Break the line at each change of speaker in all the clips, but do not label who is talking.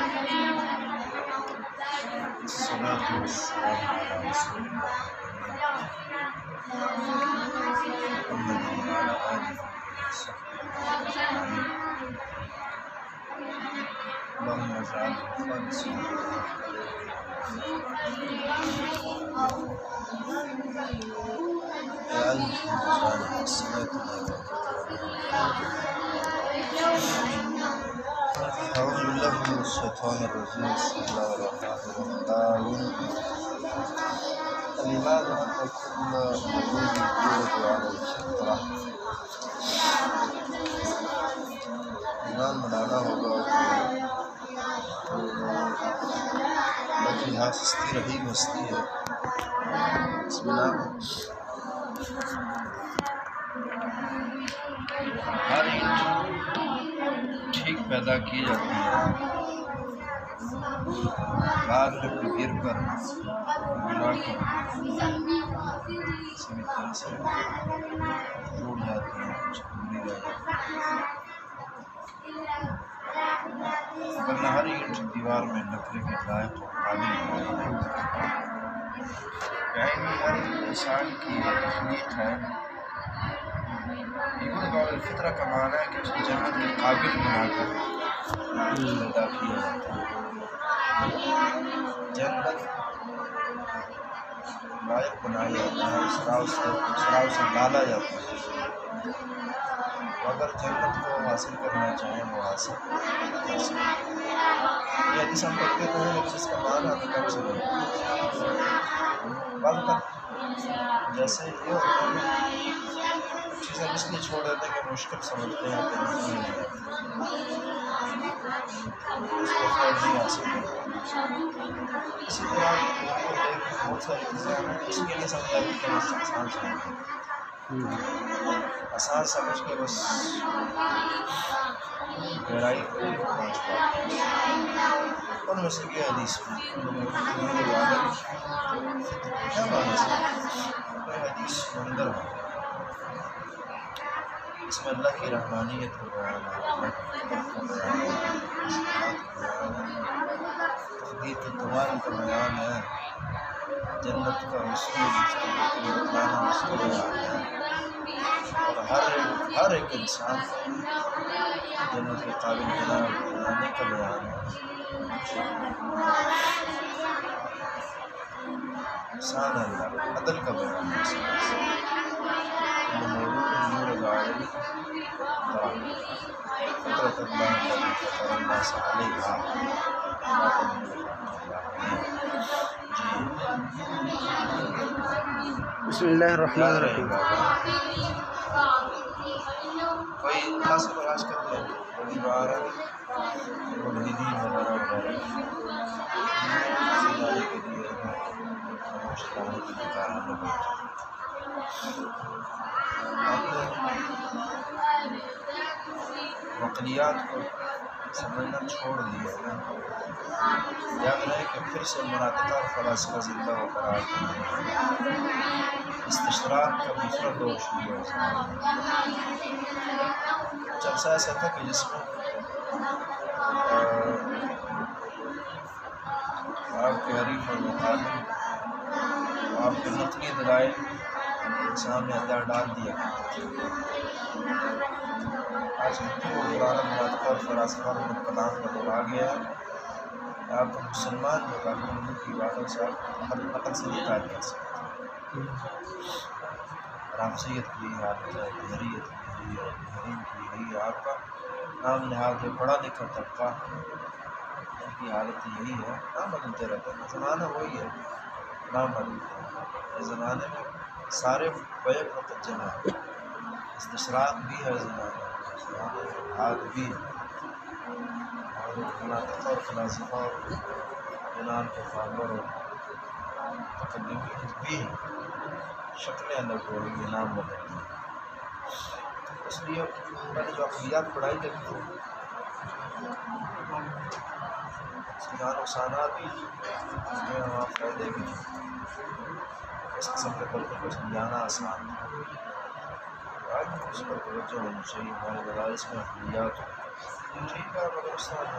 الصلاة والسلام على رسول الله محمد وعلى آله وصحبه أجمعين. اللهم اجعله خالصا يا أيها الرجال الصلاة أعوذ بالله من الشيطان الرجيم. بسم الله الرحمن الرحيم. الإيمان أن كل مولود يولد على الفطرة. ایمان بنانا ہوگا بلکہ ہستی رہی ہستی ہے. اس بنا ہر اینٹ ٹھیک پیدا کی جاتی ہے. بعد میں گر کر ملا کر کسی بھی طرح سے ٹوٹ جاتی ہے، کچھ دوری رہ جاتی ہے. ورنہ ہر اینٹ دیوار میں نقرے کے لائق و قابل یعنی ہر انسان کی تخلیق ہے. یولد علی الفطرہ کا معنی ہے کہ اس کو جنت کے قابل بنا کر پیدا کیا جاتا ہے. جنت لائق بنایا جاتا ہے، سراؤ سے ڈالا جاتا ہے. اگر جنت کو حاصل کرنا چاہیں وہ حاصل کر سکتے ہیں. یہ حدیث ہم پڑھتے تو ہیں لیکن اس کا معنی ہمیں کم سے نہیں. بعض اوقات جیسے یہ ہوتا ہے چیزیں اس لیے چھوڑ دیتے ہیں کہ مشکل سمجھتے ہیں کہ نہیں اس کو خیر نہیں حاصل کرتے. اسی طرح بہت ساری چیزیں ہیں اس کے لیے سمجھا کہ آسان سمجھتے ہیں، آسان سمجھ کے بس گہرائی کو پہنچ پاتے ہیں. ان میں سے یہ حدیث کیا معنی ہے؟ حدیث سمندر ہے، اس میں اللہ کی رحمانیت کو بیان ہے، تقدیر کے کمال کا بیان ہے، جنت کا حصول اس کو بیان ہے. اور ہر ایک انسان جنت کے قابل بنانے کا بیان ہے. احسان اللہ عدل کا بیان ہے. فطرت اللہ فطر الناس علیہا.
بسم اللہ الرحمن الرحیم.
کوئی خاص پراش کرتے ہیں بڑی بار ملحدین وغیرہ وغیرہ سجانے کے لیے خاموش لانے کی دکانوں میں بیٹھے مقلیات کو سمجھنا چھوڑ دیا ہے. یاد رہے کہ پھر سے مناطقہ اور فلاسفہ زندہ ہو کر آتے ہیں. استشراق کا دوسرا دور شروع ہے. کچھ عرصہ ایسا تھا کہ جس میں آپ کے حریف اور مقابل آپ کے نقلی دلائل سامنے اللہ ڈال دیا کرتے تھے. آج کل وہ پرانا مناطقہ اور فلاسفہ میں کلام کا دور آ گیا ہے. آپ مسلمان جو کافی ملک کی باتوں سے آپ ہر نقل سے نہیں قائد کر سکتے. رافضیت کی یہی حالت ہے، دہریت کی یہی ہے، دہرین کی یہی ہے. آپ کا نام نہاد ہے پڑھا لکھا طبقہ، ان کی حالت یہی ہے. نام بدلتے رہتے ہیں، زمانہ وہی ہے، نام بدلتے ہیں. اس زمانے میں سارے بیک وقت جمع ہے. استشراق بھی ہے زمانے ہاتھ بھی ہے، اور مناطق اور فلاسفہ اور یونان کے فاہمر اور متکلمین بھی ہیں. شکلیں الگ ہو رہی ہیں، نام بدل رہے ہیں. اس لیے میں نے جو عقلیات پڑھائی جب تو اس کے نقصانات بھی جو وہاں فائدے بھی اس قسم کے طلبے کو سمجھانا آسان ہے. آج اس پر توجہ ہونی چاہیے. ہمارے مدارس میں عقلیات ٹھیک ہے مگر اس طرح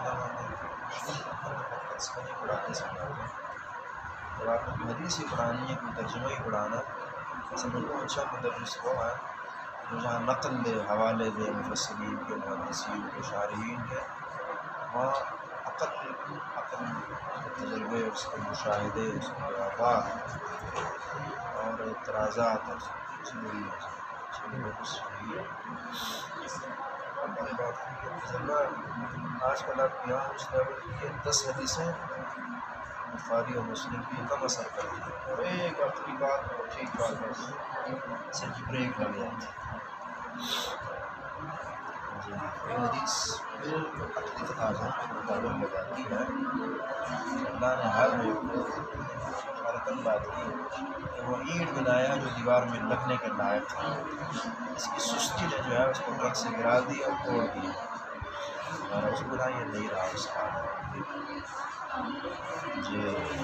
نہیں پڑھاتے سمجھاتے جب آپ نے حدیث ہی پڑھانی ہے کوئی ترجمہ ہی پڑھانا سمجھ لو اچھا مدرس وہ ہے جو جہاں نقل دے حوالے دے مفسرین کے محدثین کے شارحین کے وہاں عقل تجربے اس کے مشاہدے اس کے آباد اور اعتراضات آج کل آپ یہاں اس لیول کی 10 حدیثیں بخاری اور مسلم کی کم اثر کرتی ہے اور ایک اپنی بات اور ٹھیک بات بس سے بریک لگ جاتی ہے یہ حدیث عقلی تقاضوں کے مطابق بتاتی ہے اللہ نے ہر برکت بات کی کہ وہ اینٹ بنایا جو دیوار میں لگنے کے لائق تھا اس کی سستی نے جو ہے اس کو ٹرک سے گرا دیا اور توڑ دیا اور اس کو یہ نہیں رہا اس کا جی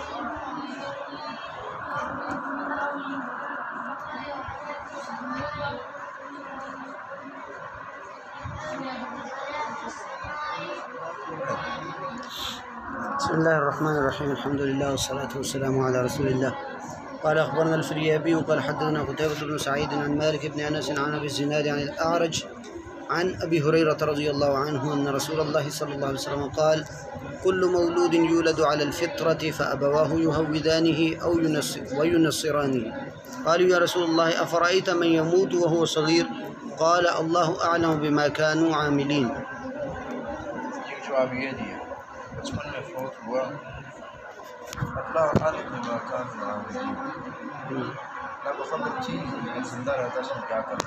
بسم الله الرحمن الرحيم الحمد لله والصلاة والسلام على رسول الله قال أخبرنا الفريابي وقال حدثنا قتيبة بن سعيد عن مالك بن أنس عن أبي الزناد عن الأعرج عن أبي هريرة رضي الله عنه أن رسول الله صلى الله عليه وسلم قال كل مولود يولد على الفطرة فأبواه يهودانه أو وينصرانه قالوا يا رسول الله أفرأيت من يموت وهو صغير قال الله أعلم بما كانوا عاملين.
جواب یہ دیا بچپن میں فوت ہوا اللہ عالم بما كانوا عاملين اللہ کو خبر تھی کہ زندہ رہتا اس نے کیا کرنا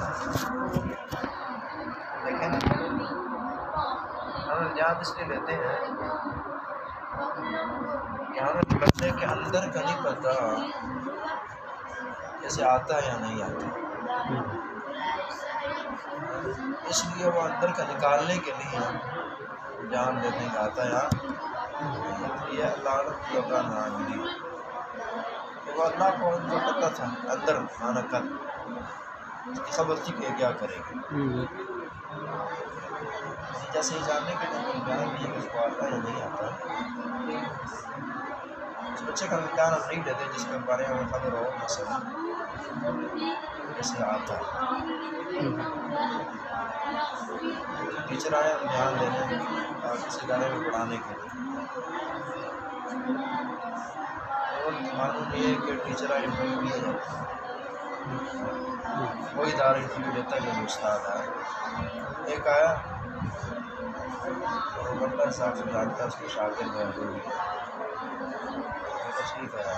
لیکن ہم یاد اس لیے لیتے ہیں کہ ہمیں بندے کے اندر کا نہیں پتا جیسے آتا ہے یا نہیں آتا اس لیے وہ اندر کا نکالنے کے لیے جان دیتے ہیں کہ آتا ہے یہ اللہ کا نام ملی وہ اللہ کو ان کو پتہ تھا اندر آنا کر خبر تھی کہ کیا کرے گا جیسے ہی جاننے کے لیے بیان بھی ہے کہ اس کو آتا ہے یا نہیں آتا اس بچے کا امتحان ہم نہیں لیتے جس کے بارے میں ہمیں خبر ہو مثلا جیسے آتا ہے ٹیچر آئے امتحان لینے اور کسی ادارے میں پڑھانے کے لیے اور قانون یہ ہے کہ ٹیچر آئے انٹرویو لیا جاتا ہے کوئی ادارہ انٹرویو لیتا ہے کہ استاد آئے ایک آیا اور بندہ صاحب سے جانتا ہے اس کے شاگرد ہے ٹھیک ہے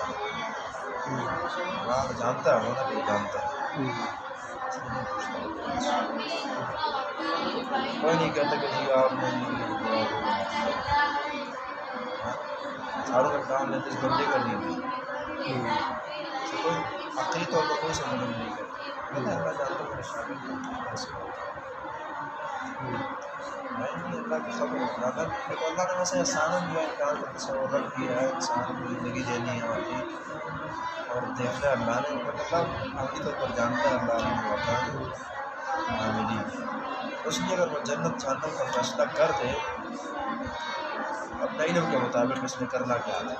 وہاں جانتا ہے ہونا کہ جانتا ہے کوئی نہیں کہتا کہ جی آپ نے ساروں کا کام لیتے اس بندے کا نہیں کوئی عقلی طور پر کوئی سمجھ نہیں کرتا اللہ جانتا ہے شاگرد اللہ کی خبر اگر اللہ نے ویسے احسان دیا ہے کام کا تصور رکھ دیا ہے انسان کو زندگی دینی ہے اور دیکھنا ہے اللہ نے اللہ عملی طور پر جانتا ہے اللہ نے مکان عاملی اس لیے اگر وہ جنت جہنم کا فیصلہ کر دے اپنا علم کے مطابق اس نے کرنا کیا ہے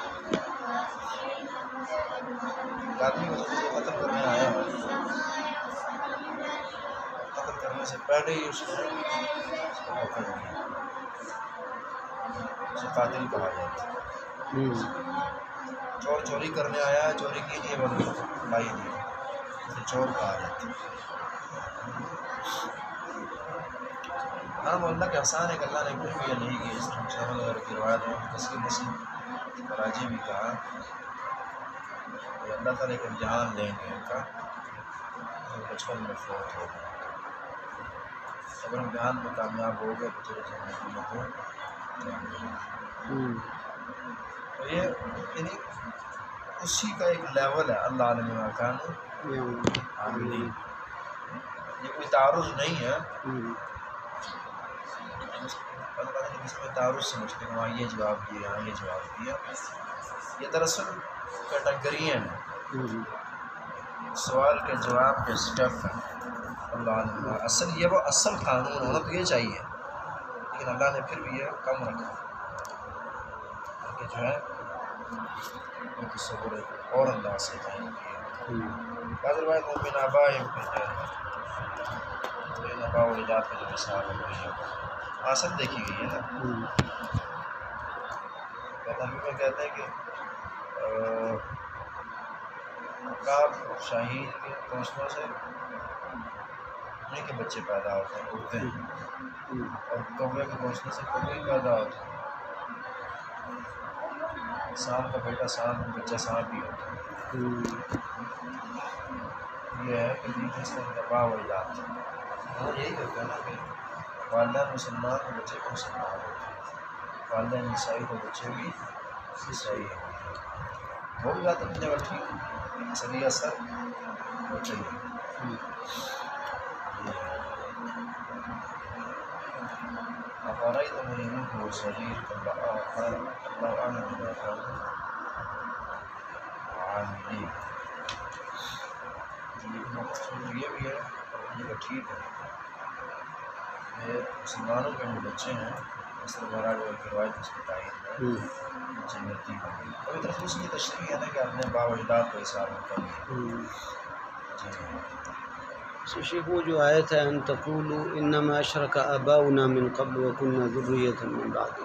آدمی کو جب قتل کرنے آیا ہے قتل کرنے سے پہلے ہی اس نے پکڑ لیا اسے قاتل کہا جاتا ہے چور چوری کرنے آیا ہے چوری کی نہیں ہے لائی نہیں اسے چور کہا جاتا ہے ہاں وہ اللہ کے احسان ہے کہ اللہ نے کچھ بھی یہ نہیں کی اس طرح شامل وغیرہ کی روایت ہے کثیر نسیم کراچی بھی کہا کہ اللہ تعالیٰ ایک امتحان لیں گے ان کا بچپن میں فوت ہو گیا اگر امتحان میں کامیاب ہو گئے تو تیرے جنت کو تو یہ یعنی اسی کا ایک لیول ہے اللہ عالم مکان عاملین یہ کوئی تعارض نہیں ہے اس میں تعارض سمجھتے ہیں وہاں یہ جواب دیا یہ جواب دیا یہ دراصل کیٹیگریاں ہیں سوال کے جواب کے اسٹیپ ہیں اللہ علیہ اصل یہ وہ اصل قانون ہونا تو یہ چاہیے لیکن اللہ نے پھر بھی یہ کم رکھا کہ جو ہے وہ تصور اور انداز سے بیان کیا. بعض روایت میں من آبائہم ان آباء و اجداد کا جو مثال ہے وہی ہے آسن دیکھی گئی ہے نا. نبی میں کہتے ہیں کہ عقاب اور شاہین کے گھونسلوں سے انہیں کے بچے پیدا ہوتے ہیں اڑتے ہیں اور کوے کے گھونسلے سے کوے پیدا ہوتے ہیں. سانپ کا بیٹا سانپ بچہ سانپ ہی ہوتا ہے. یہ ہے کہ جس میں نبا و اجداد اور یہی ہوتا ہے نا کہ والدین مسلمان کے بچے بھی مسلمان ہوتے ہیں والدین عیسائی کے بچے بھی عیسائی ہوتے ہیں. وہ بھی بات اپنے جگہ ٹھیک سریہ سر وہ چلیے. افرأيت من يموت صغير الله أعلم بما كانوا عاملين. یہ بھی ہے یہ ٹھیک ہے یہ مسلمانوں کے جو بچے ہیں اس طرح مہاراج کی روایت اس کی تعین ہے جنتی ہوگی. ابھی طرف اس کی تشریح ہے نا کہ اپنے با و اجداد کو حساب کر
شیخ وہ جو آیت ہے ان تقولوا انما اشرک آباؤنا من قبل وكنا ذریۃ من بعد،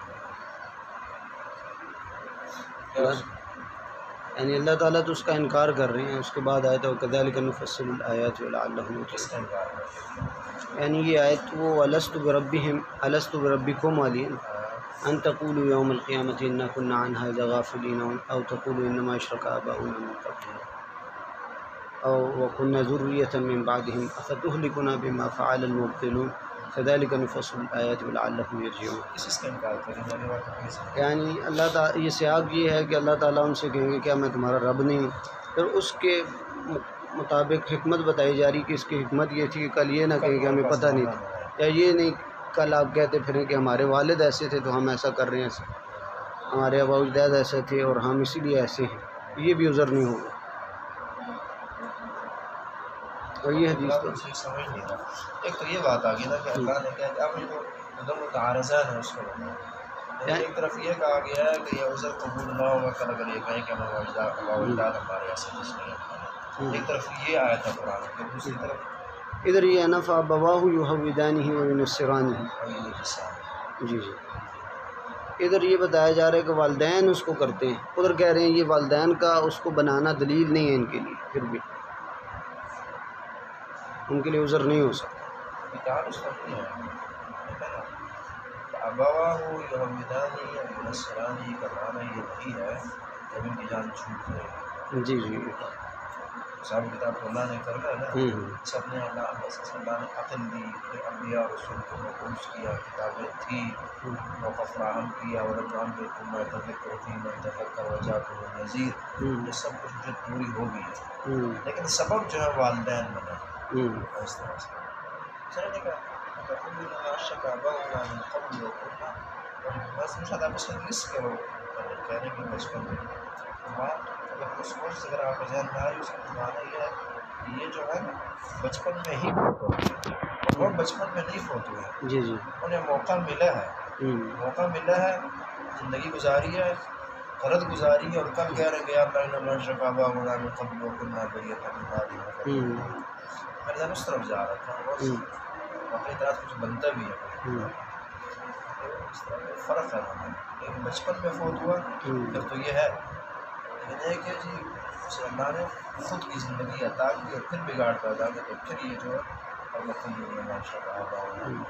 یعنی اللہ تعالیٰ تو اس کا انکار کر رہے ہیں. اس کے بعد آیت وکذلک نفصل الآیات ولعلہم یتقون، یعنی یہ آیت وہ الست بربہم الست بربکم والی ان تقولوا یوم القیامۃ انا کنا عن ھذا غافلین او تقولوا انما اشرک آباؤنا من قبل او وكنا ذریۃ من بعدہم افتہلکنا بما فعل المبطلون كذلك نفصل الآیات ولعلہم یرجعون.
اس کا انکار کریں
یعنی اللہ تعالیٰ یہ سیاق یہ ہے کہ اللہ تعالیٰ ان سے کہیں گے کیا میں تمہارا رب نہیں ہوں. پھر اس کے مطابق حکمت بتائی جا رہی کہ اس کی حکمت یہ تھی کہ کل یہ نہ کہیں کہ ہمیں پتہ نہیں تھا، یا یہ نہیں کل آپ کہتے پھریں کہ ہمارے والد ایسے تھے تو ہم ایسا کر رہے ہیں، ہمارے آباء و اجداد ایسے تھے اور ہم اسی لیے ایسے ہیں. یہ بھی عذر نہیں ہوگا. اور یہ حدیث تو
سمجھ نہیں تھا. ایک تو یہ بات آ گئی نا کہ اللہ نے کہا کہ اب یہ جو ادھر متعارضین ہے اس کو بنایا. ایک طرف یہ کہا گیا ہے کہ یہ عذر قبول نہ ہوگا کل اگر یہ کہیں کہ ہمارے آباء و اجداد ہمارے ایسے جس نہیں. ایک طرف یہ آیا تھا قرآن میں، دوسری طرف
ادھر یہ نفع بواہ یحودانہ و ینصرانہ. جی جی ادھر یہ بتایا جا رہا ہے کہ والدین اس کو کرتے ہیں، ادھر کہہ رہے ہیں یہ والدین کا اس کو بنانا دلیل نہیں ہے ان کے لیے، پھر بھی ان کے لیے عذر نہیں ہو سکتا.
کتاب اس وقت نہیں ہے ابواہ یحودانی یا ینصرانی کا معنی یہ نہیں ہے جب ان کی جان چھوٹ جائے.
جی جی
صاحب کتاب کو اللہ نے کرنا ہے نا سب نے اللہ نے عقل دی، انبیاء رسول کو محفوظ کیا، کتابیں تھیں، موقع فراہم کیا اور رمضان بالکل میں تفکر تھی میں تفکر وجاکم النذیر. یہ سب کچھ جو پوری ہو گئی ہے لیکن سبب جو ہے والدین بنے اس طرح سے. چلے گا شک آباؤنا من قبل وكنا بس ان شاء اللہ بس رسک ہے وہ کہنے کی بچپن میں اس وقت اگر آپ ذہن میں آئی اس کا معنی یہ ہے کہ یہ جو ہے نا بچپن میں ہی فوت ہوئے اور وہ بچپن میں نہیں فوت ہوئے.
جی جی
انہیں موقع ملا ہے، موقع ملا ہے، زندگی گزاری ہے، غلط گزاری ہے اور کل کہہ رہے کہ اللہ نے شک آباؤنا من قبل وكنا ذریۃ من بعدہم. میرا ذہن اس طرف جا رہا تھا اور واقعی طرح کچھ بنتا بھی ہے. اس طرح فرق ہے ایک بچپن میں فوت ہوا پھر تو یہ ہے، لیکن ایک ہے جی اسے اللہ نے خود کی زندگی عطا کی اور پھر بگاڑ پیدا کیا تو پھر یہ جو ہے اور مقام دنیا ماشاء اللہ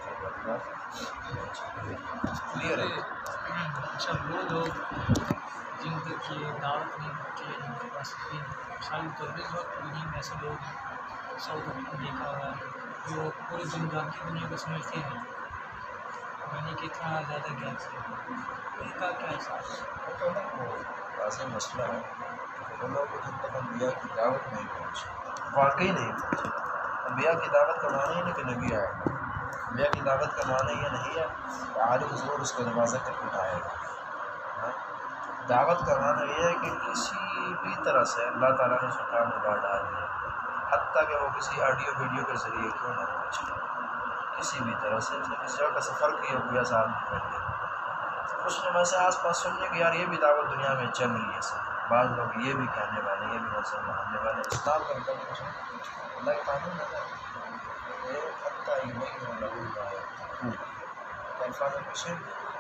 کلیئر ہے.
اچھا وہ لوگ جن تک یہ دعوت نہیں پہنچی ہے جن کے پاس مثال طور پر اس وقت بھی ایسے لوگ ساؤتھ افریقہ دیکھا ہوا ہے جو پوری دنیا کی دنیا کو سمجھتے ہیں، یعنی کہ اتنا زیادہ گیپ ہے، ان کا کیا احساس ہے؟
واضح مسئلہ ہے کہ وہ لوگ جن تک انبیاء کی دعوت نہیں پہنچی، واقعی نہیں پہنچی. انبیاء کی دعوت کا معنی یہ نہیں کہ نبی آئے گا، انبیاء کی دعوت کا معنی یہ نہیں ہے کہ عالم ضرور اس کو نوازہ کر اٹھائے گا. دعوت کا معنی یہ ہے کہ کسی بھی طرح سے اللہ تعالیٰ نے اس کام میں ڈال دیا، حتیٰ کہ وہ کسی آڈیو ویڈیو کے ذریعے کیوں نہ پہنچے، کسی بھی طرح سے اس جگہ کا سفر کیا گویا صاحب بن گیا. کچھ نے میں سے آس پاس سننے کہ یار یہ بھی دعوت دنیا میں چل رہی ہے سر. بعض لوگ یہ بھی کہنے والے یہ بھی نظر ماننے والے اسلام کا مطلب کچھ اللہ کے قانون ہے حتیٰ یبین لہم ما یتقون. الفاظ پیچھے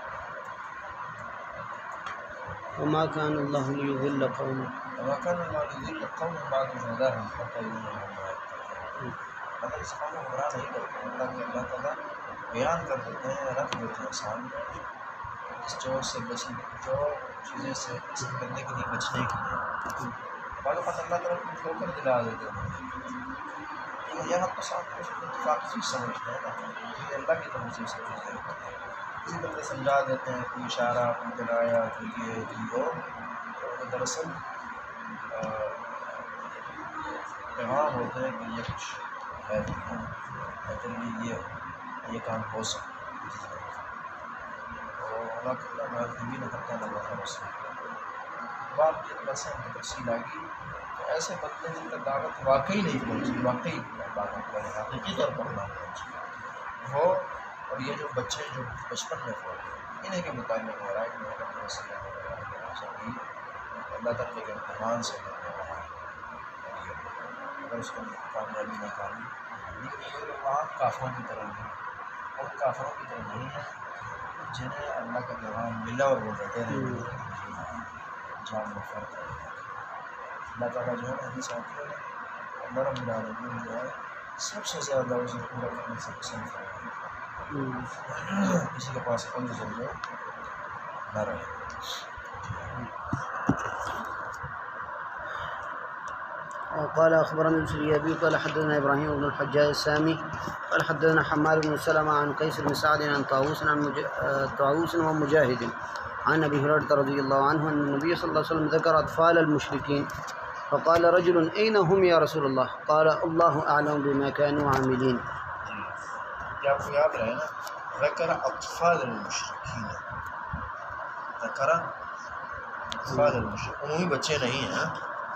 وما كان الله ليضل قوما
وما كان الله ليضل قوما بعد إذ هداهم حتى يبين لهم ما يتقون. مطلب اس قوم کو گمراہ نہیں کرتے اللہ تعالیٰ بیان کر دیتے ہیں رکھ دیتے ہیں سامنے اس جو سے بچنے جو چیزیں سے اس بندے کے لیے بچنے کے لیے بعض اوقات اللہ تعالیٰ کو ٹھوکر دلا دیتے ہیں. یہاں تو ساتھ کچھ اتفاق چیز سمجھتے ہیں نا یہ اللہ کی طرف سے سمجھتے ہیں کسی بندے سمجھا دیتے ہیں کوئی اشارہ کوئی دلایا کوئی یہ کوئی وہ تو دراصل پیغام ہوتے ہیں کہ یہ کچھ ہے دنیا یہ کام ہو سکتا ہے. اللہ معذبین حتیٰ نبعث رسولا. بات کی بس ہے تفصیل آگی تو ایسے بندے جن کا دعوت واقعی نہیں پہنچی واقعی دعوت والے حقیقی طور پر نہ پہنچی وہ اور یہ جو بچے جو بچپن میں پڑھتے انہیں کے متعلق ہو رہا ہے کہ محمد صلی اللہ علیہ وسلم اللہ تعالیٰ کے امتحان سے کرنے والا ہے اگر اس کو کامیابی نہ پائی لیکن یہ لوگ عام کافروں کی طرح نہیں اور کافروں کی طرح نہیں ہے جنہیں اللہ کا پیغام ملا اور وہ ڈٹے رہے جان میں فرق ہے. اللہ تعالیٰ جو ہے نا حدیث آتی ہے اللہ رب العالمین جو ہے سب سے زیادہ اسے پورا کرنے سے پسند کرتا ہے. کسی کے پاس عمر ضرور نہ رہے.
قال أخبرنا الفريابي قال حدثنا إبراهيم بن الحجاج السامي قال حدثنا حماد بن سلمة عن قيس بن سعد عن طاووس ومجاهد عن أبي هريرة رضي الله عنه أن النبي صلى الله عليه وسلم ذكر أطفال المشركين فقال رجل أين هم يا رسول الله قال الله أعلم بما كانوا عاملين.
کیا آپ کو یاد رہے نا ذکر اطفال المشرکین ذکر اطفال المشرکین عمومی بچے نہیں ہیں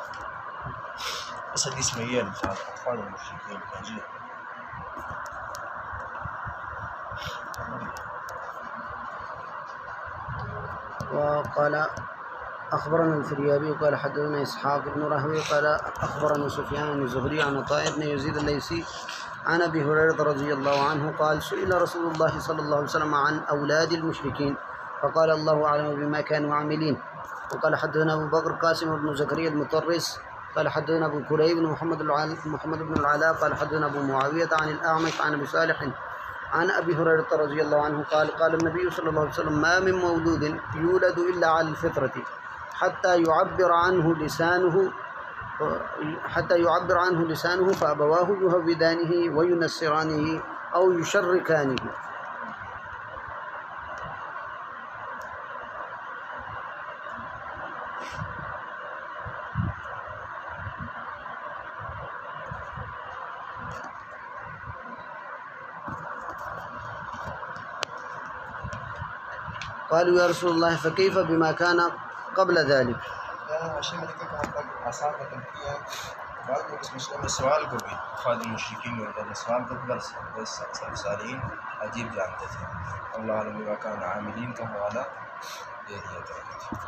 اس حدیث میں یہ الفاظ اطفال المشرکین کا. جی
وقال أخبرنا الفريابي قال حدثنا إسحاق بن راهويه قال أخبرنا سفيان بن الزهري عن عطاء بن يزيد الليثي عن أبي هريرة رضي الله عنه قال سئل رسول الله صلى الله عليه وسلم عن أولاد المشركين فقال الله أعلم بما كانوا عاملين. وقال حدثنا أبو بكر قاسم بن زكريا المطرس قال حدثنا أبو كريب بن محمد بن العلاء قال حدثنا أبو معاوية عن الأعمش عن أبي صالح عن أبي هريرة رضي الله عنه قال النبي صلى الله عليه وسلم ما من مولود يولد إلا على الفطرة حتى يعبر عنه لسانه فأبواه يهودانه وينصرانه أو يشركانه. قالوا يا رسول الله فكيف بما كان قبل ذلك.
عشان میں نے کہا کہ آسان مطلب کیا ہے بعض لوگ اس مسئلے میں سوال کو بھی فاضل المشرکین میں ہوتا ہے سوال کو بھی سالین عجیب جانتے تھے. اللہ علیہ وکان عاملین کا حوالہ دے دیا تھا.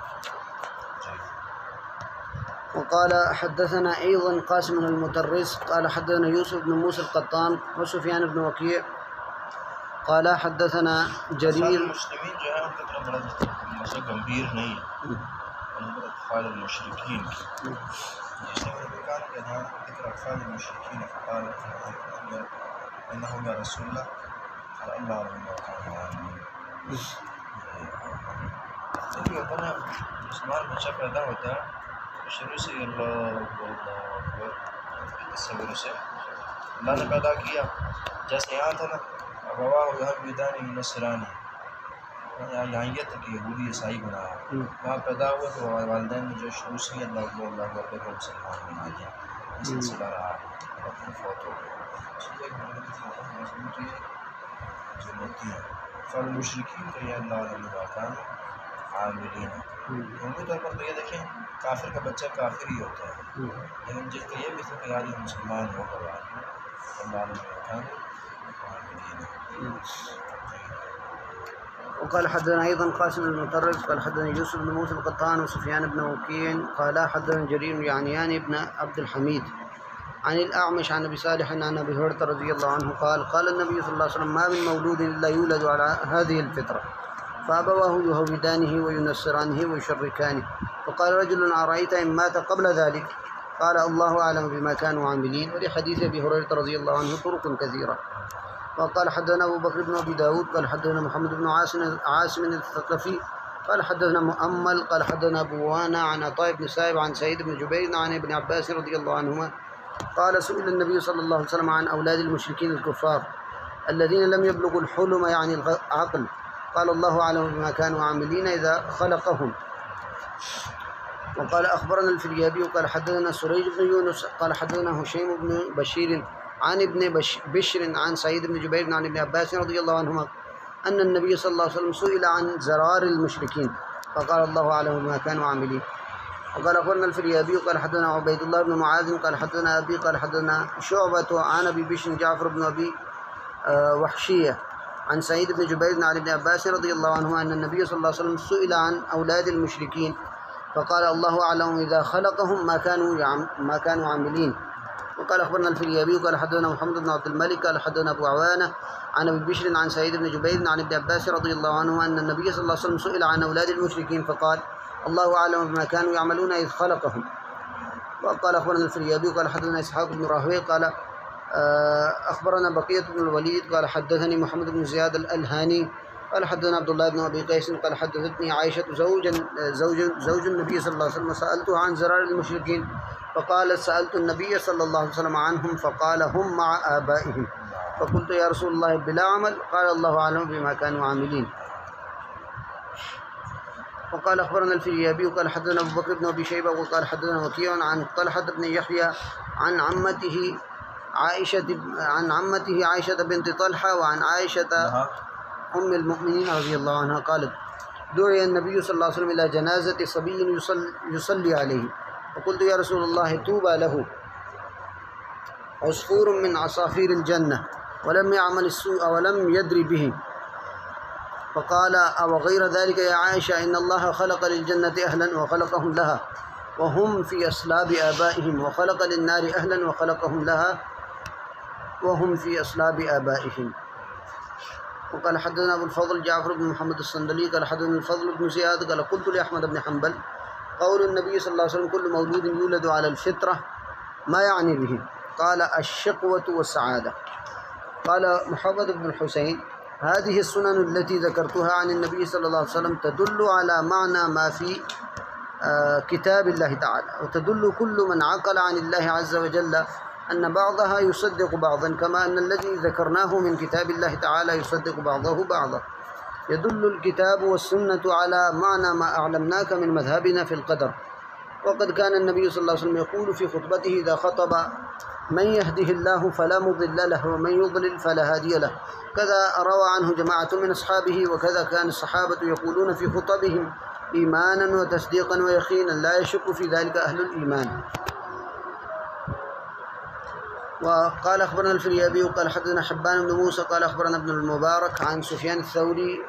وقال حدثنا أيضا قاسم المطرس قال حدثنا يوسف بن موسى القطان وسفيان بن وكيع قال حدثنا جرير.
مسلمین جو ہے ان کا بڑا مسئلہ گمبھیر نہیں ہے اطفال المشرکین جس نے میں کہا کہ ہاں ذکر اطفال المشرکین فقال انہم یا رسول اللہ اللہ علیہ وسلم. یہ ہوتا ہے مسلمان بچہ پیدا ہوتا ہے شروع سے اللہ تصور سے اللہ نے پیدا کیا جیسے یہاں تھا نا ابوا یہودانی نصرانی یہاں یہ تھا کہ یہودی عیسائی بنایا وہاں پیدا ہوا تو والدین نے جو شروع سے اللہ کو مسلمان بنا دیا اس سلسلہ رہا اور پھر فوت ہو گیا. جنتی ہے فل مشرقین کا یہ اللہ علیہ وکان عاملین. عمومی طور پر تو یہ دیکھیں کافر کا بچہ کافر ہی ہوتا ہے لیکن جس کا یہ بھی تھا کہ یار مسلمان ہوگا اللہ علیہ وکان
وقال حدثنا أيضا قاسم بن مطرف قال حدثنا يوسف بن موسى القطان وسفيان بن وكيع قال حدثنا جرير يعنيان بن عبد الحميد عن الأعمش عن أبي صالح عن أبي هريرة رضي الله عنه قال النبي صلى الله عليه وسلم ما من مولود إلا يولد على هذه الفطرة فأبواه يهودانه وينصرانه ويشركانه. فقال رجل أرأيت إن مات قبل ذلك؟ قال الله أعلم بما كانوا عاملين. ولحديث أبي هريرة رضي الله عنه طرق كثيرة. وقال حدثنا أبو بكر بن أبي داود قال حدثنا محمد بن عاصم الثقفي قال حدثنا مؤمل قال حدثنا أبو وانا عن عطاء بن سائب عن سعيد بن جبير عن ابن عباس رضي الله عنهما قال سئل النبي صلى الله عليه وسلم عن أولاد المشركين الكفار الذين لم يبلغوا الحلم يعني العقل قال الله أعلم بما كانوا عاملين إذا خلقهم. وقال أخبرنا الفريابي قال حدثنا سريج بن يونس قال حدثنا هشيم بن بشير عن ابن بشر عن سعيد بن جبير عن ابن عباس رضي الله عنهما أن النبي صلى الله عليه وسلم سئل عن زرار المشركين فقال الله أعلم بما كانوا عاملين. وقال أخبرنا الفريابي قال حدثنا عبيد الله بن معاذ قال حدثنا أبي قال حدثنا شعبة عن أبي بشر جعفر بن أبي وحشية عن سعيد بن جبير عن ابن عباس رضي الله عنهما أن النبي صلى الله عليه وسلم سئل عن أولاد المشركين فقال الله أعلم إذا خلقهم ما كانوا عاملين. وقال أخبرنا الفريابي قال حدثنا محمد بن عبد الملك قال حدثنا أبو عوانة عن أبي بشر عن سعيد بن جبير عن ابن عباس رضي الله عنهما أن النبي صلى الله عليه وسلم سئل عن أولاد المشركين فقال الله أعلم بما كانوا يعملون إذ خلقهم. وقال أخبرنا الفريابي قال حدثنا إسحاق بن راهويه قال أخبرنا بقية بن الوليد قال حدثني محمد بن زياد الألهاني قال حدثنا عبد الله بن أبي قيس قال حدثتني عائشة زوج النبي صلى الله عليه وسلم سألته عن زرار المشركين فقال سألت النبي صلى الله عليه وسلم عنهم فقال هم مع آبائهم فقلت يا رسول الله بلا عمل قال الله أعلم بما كانوا عاملين. وقال أخبرنا الفريابي وقال حدثنا أبو بكر بن أبي شيبة وقال حدثنا وكيع عن طلحة بن يحيى عن عمته عائشة بنت طلحة وعن عائشة أم المؤمنين رضي الله عنها قالت دعي النبي صلى الله عليه وسلم إلى جنازة صبي يصلي عليه فقلت يا رسول الله طوبى له عصفور من عصافير الجنة ولم يعمل السوء ولم يدري به فقال أو غير ذلك يا عائشة إن الله خلق للجنة أهلا وخلقهم لها وهم في أصلاب آبائهم وخلق للنار أهلا وخلقهم لها وهم في أصلاب آبائهم. وقال حدثنا أبو الفضل جعفر بن محمد الصندلي قال حدثنا الفضل بن زياد قال قلت لأحمد بن حنبل قول النبي صلى الله عليه وسلم كل مولود يولد على الفطرة ما يعني به؟ قال الشقوة والسعادة. قال محمد بن الحسين هذه السنن التي ذكرتها عن النبي صلى الله عليه وسلم تدل على معنى ما في كتاب الله تعالى وتدل كل من عقل عن الله عز وجل أن بعضها يصدق بعضا كما أن الذي ذكرناه من كتاب الله تعالى يصدق بعضه بعضا. يدل الكتاب والسنة على معنى ما أعلمناك من مذهبنا في القدر. وقد كان النبي صلى الله عليه وسلم يقول في خطبته إذا خطب من يهده الله فلا مضل له ومن يضلل فلا هادي له كذا روى عنه جماعة من أصحابه وكذا كان الصحابة يقولون في خطبهم إيمانا وتصديقا ويقينا لا يشك في ذلك أهل الإيمان. وقال أخبرنا الفريابي وقال حدثنا حبان بن موسى قال أخبرنا ابن المبارك عن سفيان الثوري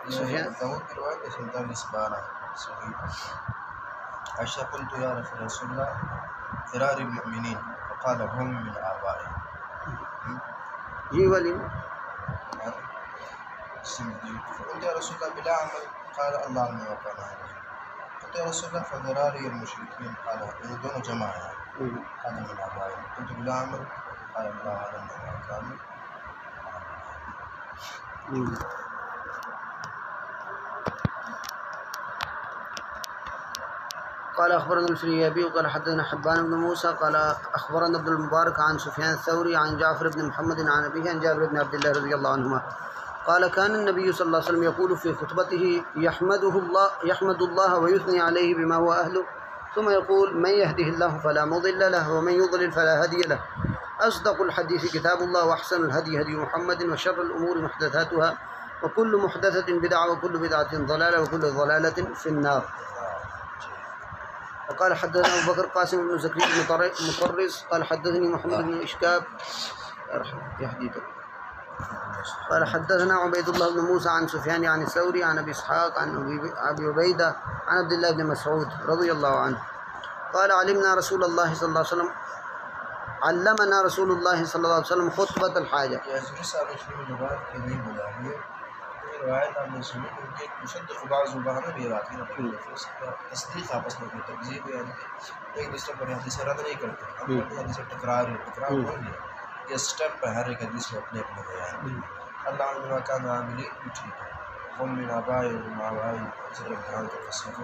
عائشة قلت يا رسول الله فرار المؤمنين فقال هم من آبائهم
جي ولي
قلت يا رسول الله بلا عمل قال الله أعلم بما كانوا عاملين. قلت يا رسول الله فذراري المشركين قال دون جماعة قال من آبائهم. قلت بلا عمل قال الله أعلم بما كانوا عاملين.
قال أخبرنا الفريابي وقال حدثنا حبان بن موسى قال أخبرنا ابن المبارك عن سفيان الثوري عن جعفر بن محمد عن أبيه عن جابر بن عبد الله رضي الله عنهما قال كان النبي صلى الله عليه وسلم يقول في خطبته يحمد الله ويثني عليه بما هو أهله ثم يقول من يهده الله فلا مضل له ومن يضلل فلا هادي له. أصدق الحديث كتاب الله وأحسن الهدي هدي محمد وشر الأمور محدثاتها وكل محدثة بدعة وكل بدعة ضلالة وكل ضلالة في النار. وقال حدثنا أبو بكر قاسم بن زكريا مطرز قال حدثني محمد بن إشكاب يحديث قال حدثنا عبيد الله بن موسى عن سفيان عن الثوري عن أبي إسحاق عن أبي عبيدة عن عبد الله بن مسعود رضي الله عنه قال علمنا رسول الله صلى الله عليه وسلم علمنا رسول الله صلى الله عليه وسلم خطبة الحاجة.
رواयत आपने सुनी क्योंकि मुशद्दिक़ बाज़ ज़ुबान में भी आती है तस्दीक़ आपस में की तकज़ीब यानी एक दूसरे पर हदीस रद्द नहीं करते हम हदीस टकरार नहीं है ये स्टेप है हर एक हदीस में अपने अपने बयान अल्लाह ने वाक़ा आमिली ठीक है हम मिन आबाई व मावाई सिर्फ ध्यान का फसलो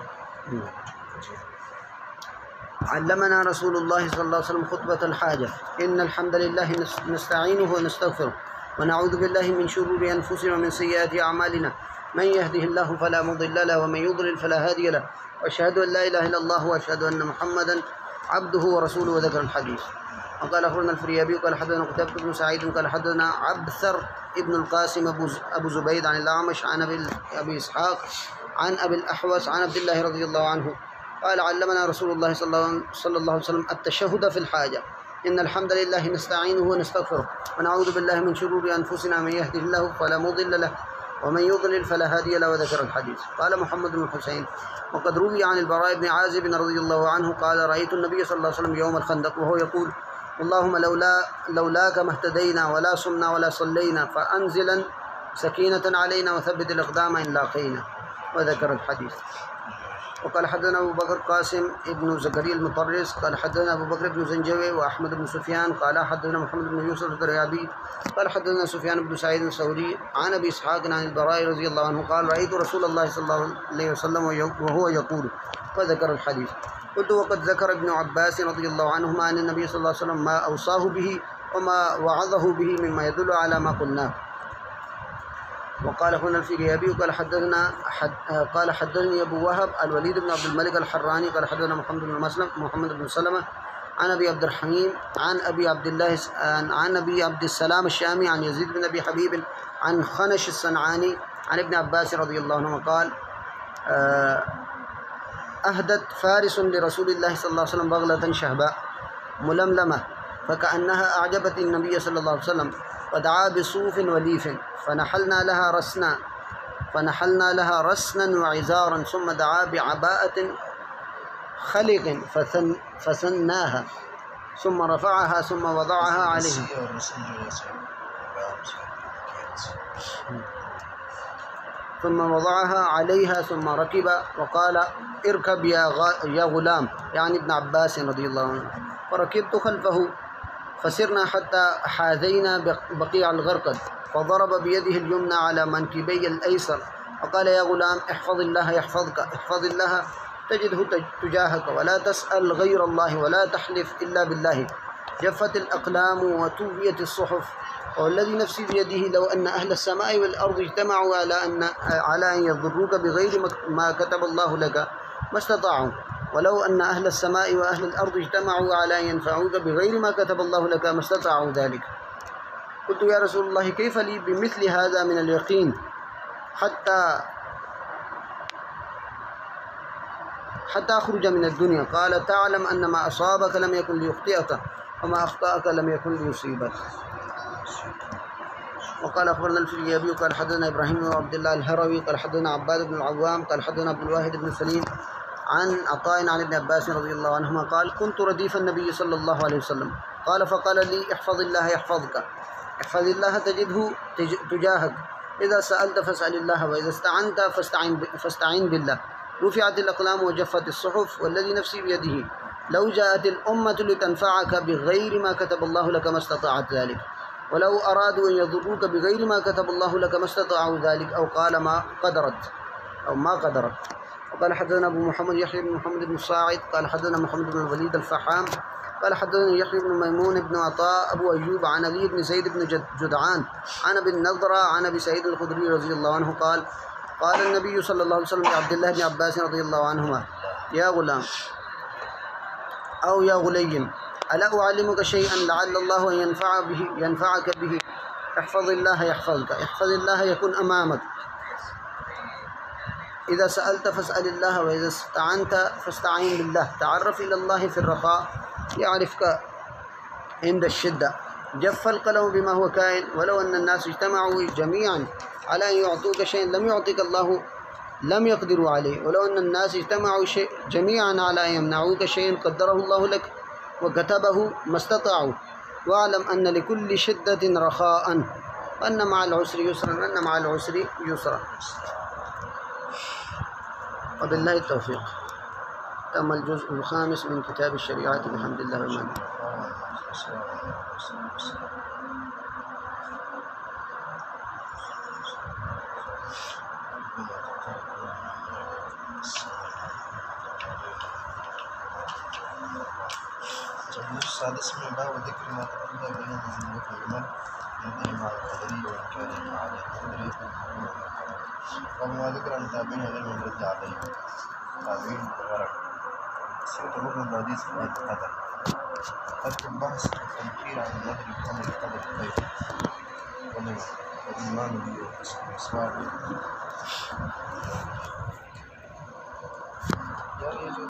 علمنا رسول الله صلى الله عليه وسلم خطبة الحاجة إن الحمد لله نستعينه ونستغفره ونعوذ بالله من شرور أنفسنا ومن سيئات أعمالنا من يهده الله فلا مضل له ومن يضلل فلا هادي له وأشهد أن لا إله إلا الله وأشهد أن محمدا عبده ورسوله وذكر الحديث. وقال أخبرنا الفريابي قال حدثنا قتيبة بن سعيد قال حدثنا عبثر ابن القاسم أبو زبيد عن الأعمش عن أبي إسحاق عن أبي الأحوص عن عبد الله رضي الله عنه قال علمنا رسول الله صلى الله عليه وسلم التشهد في الحاجة إن الحمد لله نستعينه ونستغفره ونعوذ بالله من شرور أنفسنا من يهده الله فلا مضل له ومن يضلل فلا هادي له وذكر الحديث. قال محمد بن الحسين وقد روي عن البراء بن عازب رضي الله عنه قال رأيت النبي صلى الله عليه وسلم يوم الخندق وهو يقول اللهم لولاك ما اهتدينا ولا صمنا ولا صلينا فأنزلا سكينة علينا وثبت الأقدام إن لاقينا وذكر الحديث. وقال حدثنا أبو بكر قاسم ابن زكريا المطرس قال حدثنا أبو بكر بن زنجوي وأحمد بن سفيان قال حدثنا محمد بن يوسف الدريابي قال حدثنا سفيان بن سعيد الثوري عن أبي إسحاق عن البراء رضي الله عنه قال رأيت رسول الله صلى الله عليه وسلم وهو يقول وذكر الحديث. قلت وقد ذكر ابن عباس رضي الله عنهما أن النبي صلى الله عليه وسلم ما أوصاه به وما وعظه به مما يدل على ما قلناه. وقال هنا الفريابي قال حدثني أبو وهب الوليد بن عبد الملك الحراني قال حدثنا محمد بن سلمة عن أبي عبد الرحيم عن أبي عبد الله عن أبي عبد السلام الشامي عن يزيد بن أبي حبيب عن خنش الصنعاني عن ابن عباس رضي الله عنه قال أهدت فارس لرسول الله صلى الله عليه وسلم بغلة شهباء ململمة فكأنها أعجبت النبي صلى الله عليه وسلم ودعا بصوف وليف فنحلنا لها رسنا وعزارا ثم دعا بعباءة خلق فثناها ثم رفعها ثم وضعها عليها ثم ركب وقال اركب يا غلام يعني ابن عباس رضي الله عنه فركبت خلفه فسرنا حتى حاذينا بقيع الغرقد فضرب بيده اليمنى على منكبي الأيسر وقال يا غلام احفظ الله يحفظك احفظ الله تجده تجاهك ولا تسأل غير الله ولا تحلف إلا بالله جفت الأقلام وتوفيت الصحف والذي نفسي بيده لو أن أهل السماء والأرض اجتمعوا على أن يضروك بغير ما كتب الله لك ما استطاعوا ولو أن أهل السماء وأهل الأرض اجتمعوا على أن ينفعوك بغير ما كتب الله لك ما استطاعوا ذلك. قلت يا رسول الله كيف لي بمثل هذا من اليقين حتى أخرج من الدنيا؟ قال تعلم أن ما أصابك لم يكن ليخطئك وما أخطأك لم يكن ليصيبك. وقال أخبرنا الفريابي قال حدثنا إبراهيم بن عبد الله الهروي قال حدثنا عباد بن العوام قال حدثنا عبد الواحد بن سليم عن عطاء عن ابن عباس رضي الله عنهما قال كنت رديف النبي صلى الله عليه وسلم قال فقال لي احفظ الله يحفظك احفظ الله تجده تجاهك إذا سألت فاسأل الله وإذا استعنت فاستعين بالله رفعت الأقلام وجفت الصحف والذي نفسي بيده لو جاءت الأمة لتنفعك بغير ما كتب الله لك ما استطاعت ذلك ولو أرادوا أن يضروك بغير ما كتب الله لك ما استطاعوا ذلك أو قال ما قدرت. وقال حدثنا أبو محمد يحيى بن محمد بن صاعد قال حدثنا محمد بن الوليد الفحام قال حدثنا يحيى بن ميمون بن عطاء أبو أيوب عن علي بن زيد بن جدعان عن أبي النضرة عن أبي سعيد الخدري رضي الله عنه قال النبي صلى الله عليه وسلم لعبد الله بن عباس رضي الله عنهما يا غلام أو يا غليم ألا أعلمك شيئا لعل الله أن ينفعك به احفظ الله يحفظك احفظ الله يكن أمامك إذا سألت فاسأل الله وإذا استعنت فاستعين بالله تعرف إلى الله في الرخاء يعرفك عند الشدة جف القلم بما هو كائن. ولو أن الناس اجتمعوا جميعا على أن يعطوك شيء لم يعطيك الله، لم يقدروا عليه. ولو أن الناس اجتمعوا جميعا على أن يمنعوك شيء قدره الله لك وكتبه ما استطاعوا. واعلم أن لكل شدة رخاء، أن مع العسر يسرا، أن مع العسر يسرا. وبالله التوفيق. تم الجزء الخامس من كتاب الشريعة بحمد الله ومنه.
السادس من باب ذكر ما تقدم بينه من الإيمان ينتهي مع القدرية والإنكارية مع القدرية وما ذكر أن تابعين غير من رد عليه تابعين غرق سيرة الركن الحديث في القدر. ترك البحث والتنكير عن النظر في أمر القدر الخير والإيمان به والإسلام